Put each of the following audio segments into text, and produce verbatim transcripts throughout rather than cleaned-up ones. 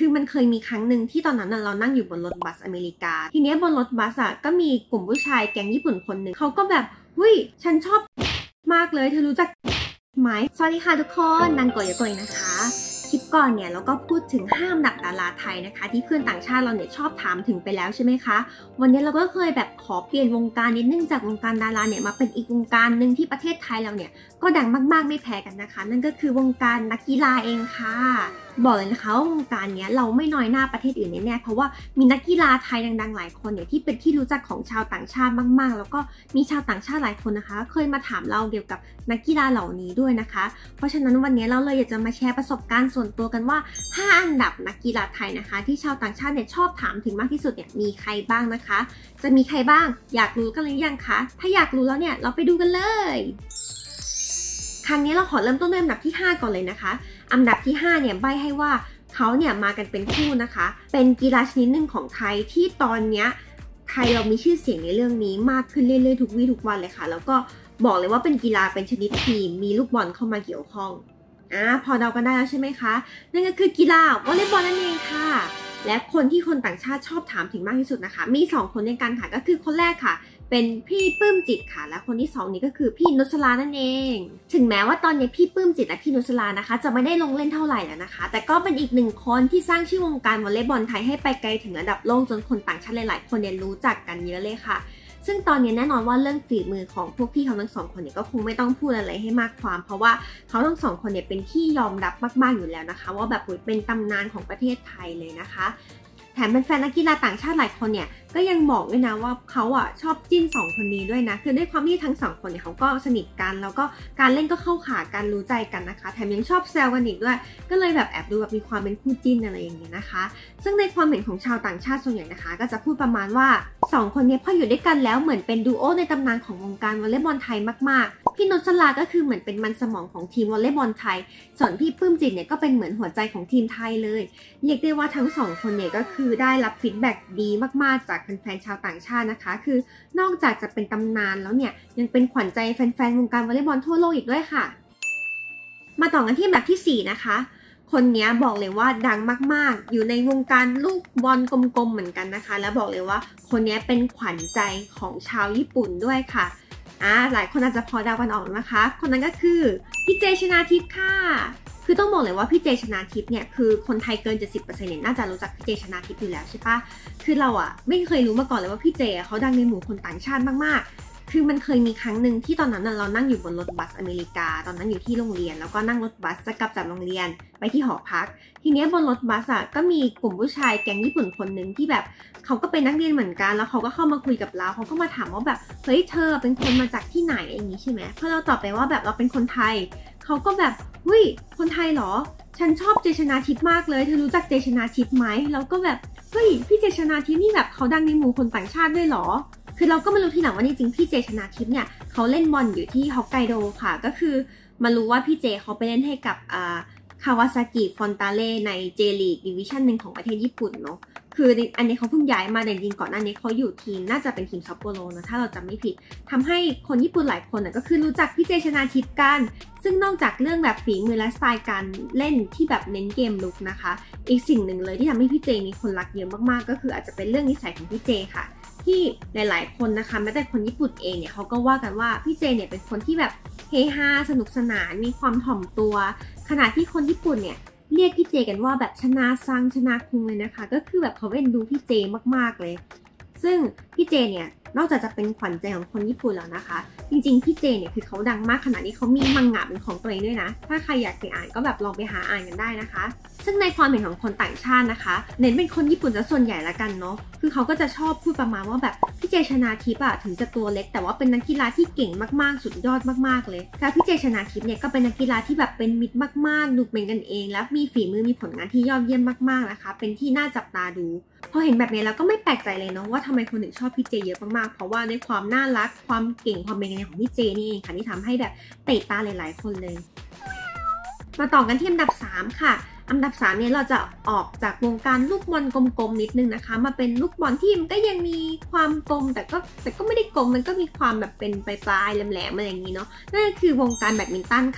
คือมันเคยมีครั้งหนึ่งที่ตอนนั้นเรานั่งอยู่บนรถบัสอเมริกาทีนี้บนรถบัสอ่ะก็มีกลุ่มผู้ชายแก๊งญี่ปุ่นคนหนึ่งเขาก็แบบเฮ้ยฉันชอบมากเลยเธอรู้จักไหมสวัสดีค่ะทุกคนนันโกยโกยนะคะคลิปก่อนเนี่ยเราก็พูดถึงห้าอันดับดาราไทยนะคะที่เพื่อนต่างชาติเราเนี่ยชอบถามถึงไปแล้วใช่ไหมคะวันนี้เราก็เคยแบบขอเปลี่ยนวงการนิดนึงจากวงการดาราเนี่ยมาเป็นอีกวงการหนึ่งที่ประเทศไทยเราเนี่ยก็ดังมากๆไม่แพ้กันนะคะนั่นก็คือวงการนักกีฬาเองค่ะบอกเลยนะคะว่าวงการเนี้ยเราไม่น้อยหน้าประเทศอื่นแน่ๆเพราะว่ามีนักกีฬาไทยดังๆหลายคนเนี่ยที่เป็นที่รู้จักของชาวต่างชาติมากๆแล้วก็มีชาวต่างชาติหลายคนนะคะเคยมาถามเราเกี่ยวกับนักกีฬาเหล่านี้ด้วยนะคะเพราะฉะนั้นวันนี้เราเลยอยากจะมาแชร์ประสบการณ์ส่วนตัวกันว่าห้าอันดับนักกีฬาไทยนะคะที่ชาวต่างชาติเนี่ยชอบถามถึงมากที่สุดเนี่ยมีใครบ้างนะคะจะมีใครบ้างอยากรู้กันหรือยังคะถ้าอยากรู้แล้วเนี่ยเราไปดูกันเลยครั้งนี้เราขอเริ่มต้นด้วยอันดับที่ห้าก่อนเลยนะคะอันดับที่ห้าเนี่ยใบ้ให้ว่าเขาเนี่ยมากันเป็นคู่นะคะเป็นกีฬาชนิดหนึ่งของไทยที่ตอนเนี้ยไทยเรามีชื่อเสียงในเรื่องนี้มากขึ้นเรื่อยๆทุกวี่ทุกวันเลยค่ะแล้วก็บอกเลยว่าเป็นกีฬาเป็นชนิดทีมมีลูกบอลเข้ามาเกี่ยวข้องอ่าพอเดากันได้แล้วใช่ไหมคะนั่นก็คือกีฬาวอลเลย์บอลนั่นเองค่ะและคนที่คนต่างชาติชอบถามถึงมากที่สุดนะคะมีสองคนในกันค่ะก็คือคนแรกค่ะเป็นพี่ปลื้มจิตค่ะและคนที่สองนี่ก็คือพี่นุชลานั่นเองถึงแม้ว่าตอนนี้พี่ปลื้มจิตและพี่นุชลานะคะจะไม่ได้ลงเล่นเท่าไหร่แล้วนะคะแต่ก็เป็นอีกหนึ่งคนที่สร้างชื่อวงการวอลเลย์บอลไทยให้ไปไกลถึงระดับโลกจนคนต่างชาติหลายๆคนเนี่ยรู้จักกันเยอะเลยค่ะซึ่งตอนนี้แน่นอนว่าเรื่องฝีมือของพวกพี่เขาทั้งสองคนเนี่ยก็คงไม่ต้องพูดอะไรให้มากความเพราะว่าเขาทั้งสองคนเนี่ยเป็นที่ยอมรับมากๆอยู่แล้วนะคะว่าแบบเป็นตำนานของประเทศไทยเลยนะคะแถมเป็นแฟนนักกีฬาต่างชาติหลายคนเนี่ยก็ยังบอกด้วยนะว่าเขาอ่ะชอบจิ้นสองคนนี้ด้วยนะคือด้วยความที่ทั้งสองคนเนี่ยเขาก็สนิทกันแล้วก็การเล่นก็เข้าขากันรู้ใจกันนะคะแถมยังชอบแซวกันอีกด้วยก็เลยแบบแอบดูแบบมีความเป็นคู่จิ้นอะไรอย่างเงี้ยนะคะซึ่งในความเห็นของชาวต่างชาติส่วนใหญ่นะคะก็จะพูดประมาณว่าสองคนนี้พออยู่ด้วยกันแล้วเหมือนเป็นดูโอในตำนานของวงการวอลเลย์บอลไทยมากๆพี่นุชลาก็คือเหมือนเป็นมันสมองของทีมวอลเลย์บอลไทยส่วนพี่ปลื้มจิตเนี่ยก็เป็นเหมือนหัวใจของทีมไทยเลยเรียกได้ว่าทั้งสองคนเนี่ยก็คือได้รับฟีดแบ็กดีมากๆจากแฟนๆชาวต่างชาตินะคะคือนอกจากจะเป็นตำนานแล้วเนี่ยยังเป็นขวัญใจแฟนๆวงการวอลเลย์บอลทั่วโลกอีกด้วยค่ะมาต่อกันที่อันดับที่สี่นะคะคนนี้บอกเลยว่าดังมากๆอยู่ในวงการลูกบอลกลมๆเหมือนกันนะคะแล้วบอกเลยว่าคนนี้เป็นขวัญใจของชาวญี่ปุ่นด้วยค่ะอ่าหลายคนอาจจะพอเดากันออกนะคะคนนั้นก็คือพี่เจชนาทิพย์ค่ะคือต้องบอกเลยว่าพี่เจชนาทิพย์เนี่ยคือคนไทยเกิน เจ็ดสิบเปอร์เซ็นต์ เนี่ยน่าจะรู้จักพี่เจชนาทิพย์อยู่แล้วใช่ปะคือเราอะไม่เคยรู้มาก่อนเลยว่าพี่เจเขาดังในหมู่คนต่างชาติมากๆคือมันเคยมีครั้งหนึ่งที่ตอนนั้นเรานั่งอยู่บนรถบัสอเมริกาตอนนั้นอยู่ที่โรงเรียนแล้วก็นั่งรถบัสจะกลับจากโรงเรียนไปที่หอพักทีนี้บนรถบัสอะก็มีกลุ่มผู้ชายแก๊งญี่ปุ่นคนหนึ่งที่แบบเขาก็เป็นนักเรียนเหมือนกันแล้วเขาก็เข้ามาคุยกับเราเขาก็มาถามว่าแบบเฮ้ยเธอเป็นคนมาจากที่ไหนอย่างนี้ใช่ไหมพอเราตอบไปว่าแบบเราเป็นคนไทยเขาก็แบบเฮ้ยคนไทยเหรอฉันชอบเจชนาทิพย์มากเลยเธอรู้จักเจชนาทิพย์ไหมแล้วก็แบบเฮ้ยพี่เจชนาทิพย์นี่แบบเขาดังในหมู่คนต่างชาติด้วยเหรอคือเราก็มารู้ทีหลังว่าจริงๆพี่เจชนาทิพย์เนี่ยเขาเล่นบอลอยู่ที่ฮอกไกโดค่ะก็คือมารู้ว่าพี่เจเขาไปเล่นให้กับอ่าคาวาซากิฟอนตาเล่ในเจลีกดิวิชั่นหนึ่งของประเทศญี่ปุ่นเนาะคืออันนี้เขาเพิ่งย้ายมาแต่จริงก่อนหน้านี้เขาอยู่ทีมน่าจะเป็นทีมซัปโปโรนะถ้าเราจำไม่ผิดทำให้คนญี่ปุ่นหลายคนก็คือรู้จักพี่เจชนาทิพย์กันซึ่งนอกจากเรื่องแบบฝีมือและสไตล์การเล่นที่แบบเน้นเกมลุกนะคะอีกสิ่งหนึ่งเลยที่ทำให้พี่เจมีคนรักเยอะมากๆก็คืออาจจะเป็นเรื่องนิสัยของพี่เจค่ะที่หลายๆคนนะคะแม้แต่คนญี่ปุ่นเองเนี่ยเขาก็ว่ากันว่าพี่เจเนี่ยเป็นคนที่แบบเฮฮาสนุกสนานมีความถ่อมตัวขณะที่คนญี่ปุ่นเนี่ยเรียกพี่เจกันว่าแบบชนะซังชนะคุงเลยนะคะก็คือแบบเขาเอ็นดูพี่เจมากๆเลยซึ่งพี่เจเนี่ยนอกจากจะเป็นขวัญใจของคนญี่ปุ่นแล้วนะคะจริงๆพี่เจเนี่ยคือเขาดังมากขนาดนี้เขามีมังงะเป็นของตัวเองด้วยนะถ้าใครอยากไปอ่านก็แบบลองไปหาอ่านกันได้นะคะซึ่งในความเห็นของคนต่างชาตินะคะเน้นเป็นคนญี่ปุ่นจะส่วนใหญ่ละกันเนาะคือเขาก็จะชอบพูดประมาณว่าแบบพี่เจชนาทิพย์อะถึงจะตัวเล็กแต่ว่าเป็นนักกีฬาที่เก่งมากๆสุดยอดมากๆเลยแล้วพี่เจชนาทิพย์เนี่ยก็เป็นนักกีฬาที่แบบเป็นมิตรมากๆดูเป็นกันเองและมีฝีมือมีผลงานที่ยอดเยี่ยมมากๆนะคะเป็นที่น่าจับตาดูพอเห็นแบบนี้แล้วก็ไม่แปลกใจเลยเนาะว่าทำไมคนถึงชอบพี่เจเยอะมากๆเพราะว่าในความน่ารักความเก่งความเป็นกันเองของพี่เจนี่เองค่ะที่ทำให้แบบเตะตาหลายๆคนเลยมาต่อกันที่อันดับสามค่ะอันดับสามเนี่ยเราจะออกจากวงการลูกบอลกลมๆนิดนึงนะคะมาเป็นลูกบอลที่มันก็ยังมีความกลมแต่ก็แต่ก็ไม่ได้กลมมันก็มีความแบบเป็นปลายๆแหลมๆอะไรอย่างนี้เนาะนั่นก็คือวงการแบดมินตันค่ะ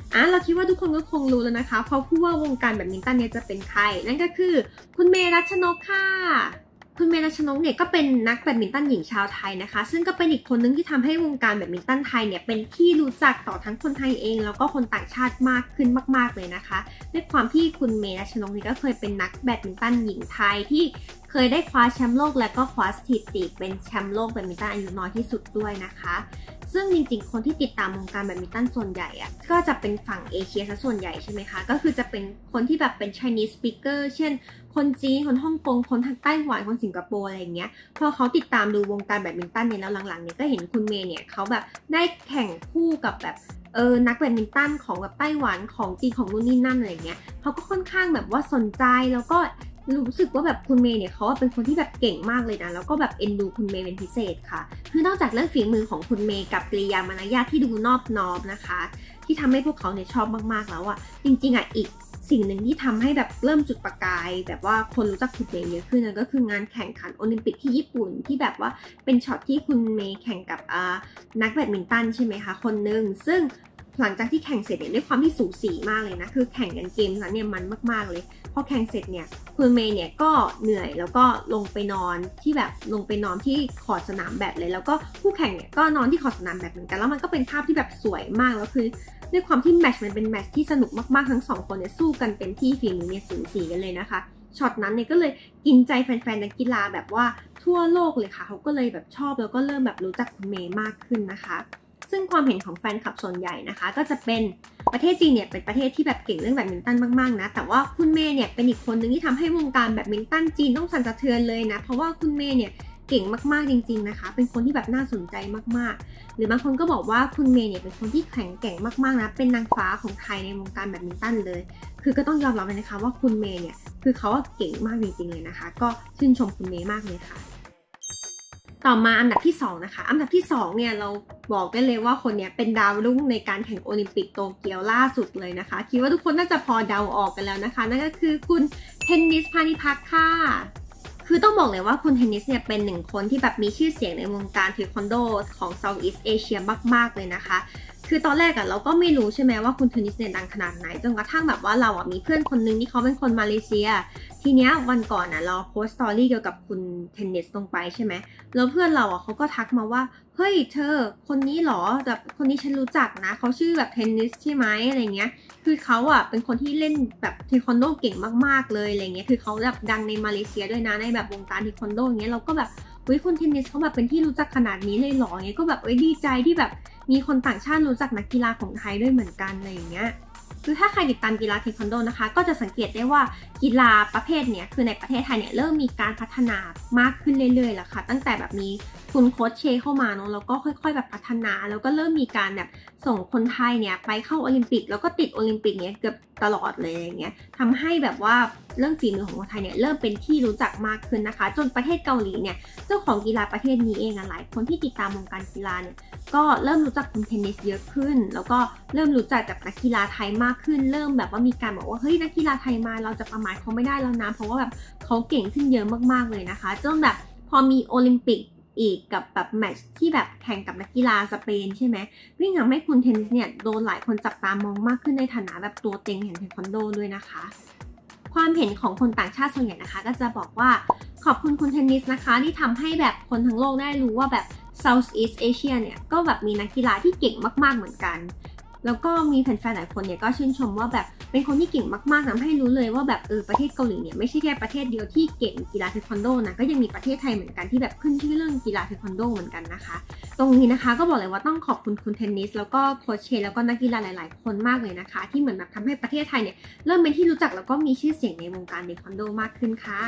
อ่ะเราคิดว่าทุกคนก็คงรู้แล้วนะคะเพราะผู้ว่าวงการแบดมินตันเนี่ยจะเป็นใครนั่นก็คือคุณเมรัชนกค่ะคุณเมรัชนกเนี่ยก็เป็นนักแบดมินตันหญิงชาวไทยนะคะซึ่งก็เป็นอีกคนนึงที่ทำให้วงการแบดมินตันไทยเนี่ยเป็นที่รู้จักต่อทั้งคนไทยเองแล้วก็คนต่างชาติมากขึ้นมากๆเลยนะคะด้วยความที่คุณเมรัชนกนี่ก็เคยเป็นนักแบดมินตันหญิงไทยที่เคยได้คว้าแชมป์โลกและก็คว้าสถิติเป็นแชมป์โลกแบดมินตันอายุน้อยที่สุดด้วยนะคะซึ่งจริงๆคนที่ติดตามวงการแบดมินตันส่วนใหญ่อะก็จะเป็นฝั่งเอเชียซะส่วนใหญ่ใช่ไหมคะก็คือจะเป็นคนที่แบบเป็น Chinese speaker เช่นคนจีนคนฮ่องกงคนทางไต้หวันคนสิงคโปร์อะไรอย่างเงี้ยพอเขาติดตามดูวงการแบดมินตันเนี่ยแล้วหลังๆเนี่ยก็เห็นคุณเมย์เนี่ยเขาแบบได้แข่งคู่กับแบบเออนักแบดมินตันของแบบไต้หวันของจีนของนู่นนี่นั่นอะไรเงี้ยเขาก็ค่อนข้างแบบว่าสนใจแล้วก็รู้สึกว่าแบบคุณเมย์เนี่ยเขาเป็นคนที่แบบเก่งมากเลยนะแล้วก็แบบเอ็นดูคุณเมย์เป็นพิเศษค่ะคือนอกจากเรื่องฝีมือของคุณเมย์กับกริยามารยาทที่ดูนอบน้อมนะคะที่ทำให้พวกเขาเนี่ยชอบมากๆแล้วอ่ะจริงๆอ่ะอีกสิ่งหนึ่งที่ทำให้แบบเริ่มจุดประกายแบบว่าคนรู้จักคุณเมย์เยอะขึ้นนั่นก็คืองานแข่งขันโอลิมปิกที่ญี่ปุ่นที่แบบว่าเป็นช็อตที่คุณเมย์แข่งกับนักแบดมินตันใช่ไหมคะคนหนึ่งซึ่งหลังจากที่แข่งเสร็จเนี่ยด้วยความที่สูสีมากเลยนะคือแข่งกันเกมนั้นเนี่ยมันมากๆเลยพอแข่งเสร็จเนี่ยคุณเมย์เนี่ยก็เหนื่อยแล้วก็ลงไปนอนที่แบบลงไปนอนที่ขอดสนามแบดเลยแล้วก็ผู้แข่งเนี่ยก็นอนที่ขอดสนามแบดเหมือนกันแล้วมันก็เป็นภาพที่แบบสวยมากแล้วคือด้วยความที่แมตช์มันเป็นแมตช์ที่สนุกมากๆทั้งสองคนเนี่ยสู้กันเต็มที่ฝีมือเนี่ยสูสีกันเลยนะคะช็อตนั้นเนี่ยก็เลยกินใจแฟนๆนักกีฬาแบบว่าทั่วโลกเลยค่ะเขาก็เลยแบบชอบแล้วก็เริ่มแบบรู้จักคุณเมย์มากขึ้นนะคะซึ่งความเห็นของแฟนคลับส่วนใหญ่นะคะก็จะเป็นประเทศจีนเนี่ยเป็นประเทศที่แบบเก่งเรื่องแบดมินตันมากๆนะแต่ว่าคุณเมย์เนี่ยเป็นอีกคนนึงที่ทำให้วงการแบดมินตันจีนต้องสั่นสะเทือนเลยนะเพราะว่าคุณเมย์เนี่ยเก่งมากๆจริงๆนะคะเป็นคนที่แบบน่าสนใจมากๆหรือบางคนก็บอกว่าคุณเมย์เนี่ยเป็นคนที่แข็งแกร่งมากๆนะเป็นนางฟ้าของไทยในวงการแบดมินตันเลยคือก็ต้องยอมรับเลยนะคะว่าคุณเมย์เนี่ยคือเขาเก่งมากจริงๆเลยนะคะก็ชื่นชมคุณเมย์มากเลยค่ะต่อมาอันดับที่สองนะคะอันดับที่สองเนี่ยเราบอกได้เลยว่าคนนี้เป็นดาวรุ่งในการแข่งโอลิมปิกโตเกียวล่าสุดเลยนะคะคิดว่าทุกคนน่าจะพอเดาออกกันแล้วนะคะนั่นก็คือคุณเทนนิสพานิพักค่ะคือต้องบอกเลยว่าคุณเทนนิสเนี่ยเป็นหนึ่งคนที่แบบมีชื่อเสียงในวงการเทควันโดของ Southeast Asia มากๆเลยนะคะคือตอนแรกอะเราก็ไม่รู้ใช่ไหมว่าคุณเทนนิสเนี่ยดังขนาดไหนจนกระทั่งแบบว่าเราอะมีเพื่อนคนนึงที่เขาเป็นคนมาเลเซียทีเนี้ยวันก่อนอะเราโพสต์สตอรี่เกี่ยวกับคุณเทนนิสลงไปใช่ไหมแล้วเพื่อนเราอะเขาก็ทักมาว่าเฮ้ยเธอคนนี้หรอแบบคนนี้ฉันรู้จักนะเขาชื่อแบบเทนนิสใช่ไหมอะไรเงี้ยคือเขาอะเป็นคนที่เล่นแบบเทควันโดเก่งมากๆเลยอะไรเงี้ยคือเขาแบบดังในมาเลเซียด้วยนะในแบบวงการเทควันโดอย่างเงี้ยเราก็แบบเฮ้ยคุณเทนนิสเขาแบบเป็นที่รู้จักขนาดนี้เลยหรอเงี้ยก็แบบเอ้ยดีใจที่แบบมีคนต่างชาติรู้จักนักกีฬาของไทยด้วยเหมือนกันอะไรอย่างเงี้ยคือถ้าใครติดตามกีฬาเทควันโดนะคะก็จะสังเกตได้ว่ากีฬาประเภทเนี้ยคือในประเทศไทยเนี่ยเริ่มมีการพัฒนามากขึ้นเรื่อยๆแล้วค่ะตั้งแต่แบบมีคุณโค้ชเชเข้ามาเนาะแล้วก็ค่อยๆแบบพัฒนาแล้วก็เริ่มมีการแบบส่งคนไทยเนี่ยไปเข้าโอลิมปิกแล้วก็ติดโอลิมปิกเนี่ยเกือบตลอดเลยอย่างเงี้ยทำให้แบบว่าเรื่องฝีมือของคนไทยเนี่ยเริ่มเป็นที่รู้จักมากขึ้นนะคะจนประเทศเกาหลีเนี่ยเจ้าของกีฬาประเทศนี้เองหลายคนที่ติดตามวงการกีฬาเนี่ยก็เริ่มรู้จักคุณเทนนิสเยอะขึ้นแล้วก็เริ่มรู้จักกับนักกีฬาไทยมากขึ้นเริ่มแบบว่ามีการบอกว่าเฮ้ยนักกีฬาไทยมาเราจะประมาทเขาไม่ได้แล้วนะเพราะว่าแบบเขาเก่งขึ้นเยอะมากๆเลยนะคะจนแบบพอมีโอลิมปิกอีกกับแบบแมตช์ที่แบบแข่งกับนักกีฬาสเปนใช่ไหมวิ่งทำให้คุณเทนนิสเนี่ยโดนหลายคนจับตามองมากขึ้นในฐานะแบบตัวเต็งแห่งเทควันโดด้วยนะคะความเห็นของคนต่างชาติส่วนใหญ่นะคะก็จะบอกว่าขอบคุณคุณเทนนิสนะคะที่ทำให้แบบคนทั้งโลกได้รู้ว่าแบบ Southeast Asia เนี่ยก็แบบมีนักกีฬาที่เก่งมากๆเหมือนกันแล้วก็มีแฟนๆหลายคนเนี่ยก็ชื่นชมว่าแบบเป็นคนที่เก่งมากๆทำให้รู้เลยว่าแบบเออประเทศเกาหลีเนี่ยไม่ใช่แค่ประเทศเดียวที่เก่งกีฬาเทควันโดนะก็ยังมีประเทศไทยเหมือนกันที่แบบขึ้นชื่อเรื่องกีฬาเทควันโดเหมือนกันนะคะตรงนี้นะคะก็บอกเลยว่าต้องขอบคุณคุณเทนนิสแล้วก็โค้ชเชแล้วก็นักกีฬาหลายๆคนมากเลยนะคะที่เหมือนแบบทำให้ประเทศไทยเนี่ยเริ่มเป็นที่รู้จักแล้วก็มีชื่อเสียงในวงการเทควันโดมากขึ้นค่ะ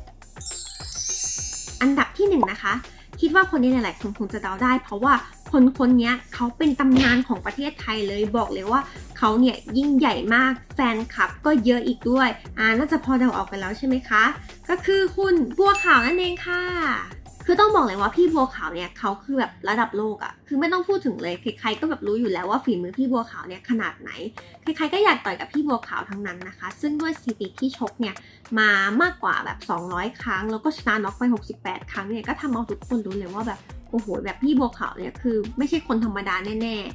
อันดับที่หนึ่งนะคะคิดว่าคนนี้หลายๆคนคงจะเดาได้เพราะว่าคนคนนี้เขาเป็นตำนานของประเทศไทยเลยบอกเลยว่าเขาเนี่ยยิ่งใหญ่มากแฟนคลับก็เยอะอีกด้วยอ่าน่าจะพอเดาออกกันแล้วใช่ไหมคะก็คือคุณบัวขาวนั่นเองค่ะคือต้องบอกเลยว่าพี่บัวขาวเนี่ยเขาคือแบบระดับโลกอะคือไม่ต้องพูดถึงเลยใครๆก็แบบรู้อยู่แล้วว่าฝีมือพี่บัวขาวเนี่ยขนาดไหนใครๆก็อยากต่อยกับพี่บัวขาวทั้งนั้นนะคะซึ่งด้วยสถิติที่ชกเนี่ยมามากกว่าแบบสองร้อยครั้งแล้วก็ชนะน็อกไปหกสิบแปดครั้งเนี่ยก็ทำเอาทุกคนรู้เลยว่าแบบโอ้โหแบบพี่บัวขาวเนี่ยคือไม่ใช่คนธรรมดาแน่ๆ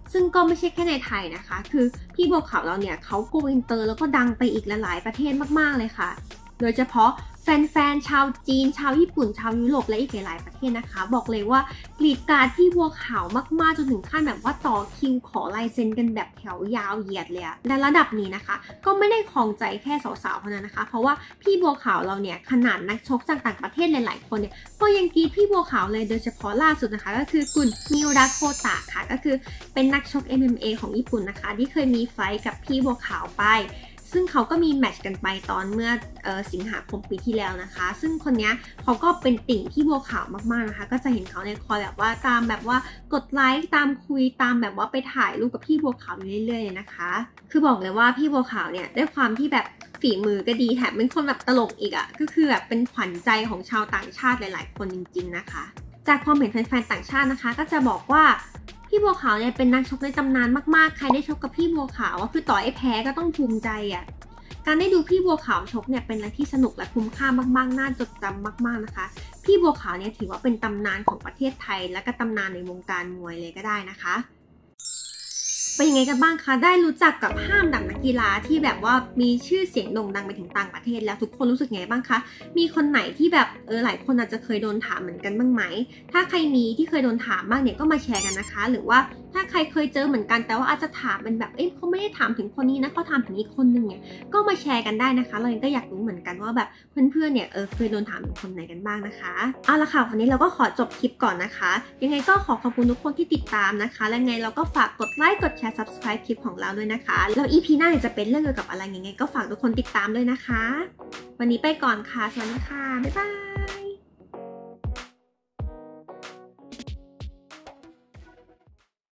ซึ่งก็ไม่ใช่แค่ในไทยนะคะคือพี่บัวขาวเราเนี่ยเขาโกอินเตอร์แล้วก็ดังไปอีกหลายๆประเทศมากๆเลยค่ะโดยเฉพาะแฟนๆชาวจีนชาวญี่ปุ่นชาวยุโรปและอีกหลายๆประเทศนะคะบอกเลยว่ากรีดกราดพี่บัวขาวมากๆจนถึงขั้นแบบว่าต่อคิวขอลายเซ็นกันแบบแถวยาวเหยียดเลยและระดับนี้นะคะก็ไม่ได้ครองใจแค่สาวๆเท่านั้นนะคะเพราะว่าพี่บัวขาวเราเนี่ยขนาดนักชกจากต่างประเทศหลายๆคนเนี่ยก็ยังกรีดพี่บัวขาวเลยโดยเฉพาะล่าสุดนะคะก็คือคุณมิโอดะโคตะค่ะก็คือเป็นนักชก เอ็ม เอ็ม เอ ของญี่ปุ่นนะคะที่เคยมีไฟท์กับพี่บัวขาวไปซึ่งเขาก็มีแมตช์กันไปตอนเมื่อเออสิงหาคมปีที่แล้วนะคะซึ่งคนนี้เขาก็เป็นติ่งพี่บัวขาวมากๆนะคะก็จะเห็นเขาในคอยแบบว่าตามแบบว่ากดไลค์ตามคุยตามแบบว่าไปถ่ายรูปกับพี่บัวขาวอยู่เรื่อยๆเลยนะคะคือบอกเลยว่าพี่บัวขาวเนี่ยด้วยความที่แบบฝีมือก็ดีแถมเป็นคนแบบตลกอีกอะ่ะก็คือแบบเป็นขวัญใจของชาวต่างชาติหลายๆคนจริงๆนะคะจากความเห็นแฟนๆต่างชาตินะคะก็จะบอกว่าพี่บัวขาวเนี่ยเป็นนักชกในตำนานมากๆใครได้ชกกับพี่บัวขาวคือต่อให้แพ้ก็ต้องภูมิใจอ่ะการได้ดูพี่บัวขาวชกเนี่ยเป็นอะไรที่สนุกและคุ้มค่ามากๆน่าจดจำมากๆนะคะพี่บัวขาวเนี่ยถือว่าเป็นตำนานของประเทศไทยและก็ตำนานในวงการมวยเลยก็ได้นะคะเป็นยังไงกันบ้างคะได้รู้จักกับห้ามดับนักกีฬาที่แบบว่ามีชื่อเสียงโด่งดังไปถึงต่างประเทศแล้วทุกคนรู้สึกไงบ้างคะมีคนไหนที่แบบเออหลายคนอาจจะเคยโดนถามเหมือนกันบ้างไหมถ้าใครมีที่เคยโดนถามบ้างเนี่ยก็มาแชร์กันนะคะหรือว่าถ้าใครเคยเจอเหมือนกันแต่ว่าอาจจะถามเป็นแบบเอ๊ะเขาไม่ได้ถามถึงคนนี้นะเขาถามถึงอีกคนนึงเนี่ยก็มาแชร์กันได้นะคะเราเองก็อยากรู้เหมือนกันว่าแบบเพื่อนๆเนี่ยเออเคยโดนถามถึงคนไหนกันบ้างนะคะเอาละค่ะวันนี้เราก็ขอจบคลิปก่อนนะคะยังไงก็ขอขอบคุณทุกคนที่ติดตามนะคะและไงเราก็ฝากกดไลค์กดแชร์ ซับสไครบ์ คลิปของเราด้วยนะคะแล้ว อี พี หน้าจะเป็นเรื่องเกี่ยวกับอะไรยังไงก็ฝากทุกคนติดตามด้วยนะคะวันนี้ไปก่อนค่ะสวัสดีค่ะบ๊ายบาย